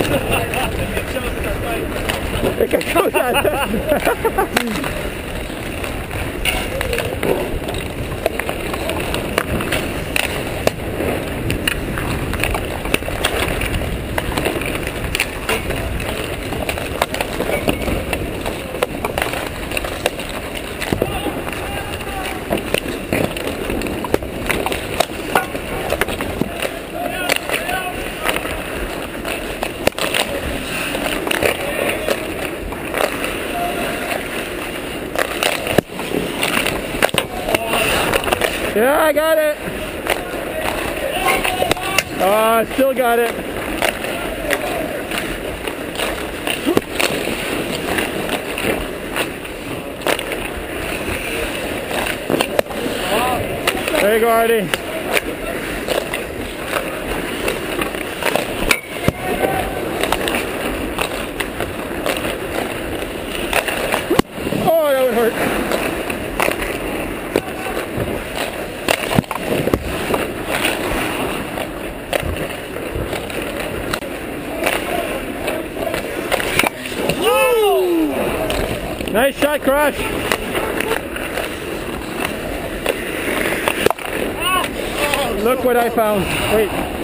It can go that. Yeah, I got it. I still got it. There you go, Artie. Oh, that would hurt. Nice shot, Crush. Look what I found. Wait.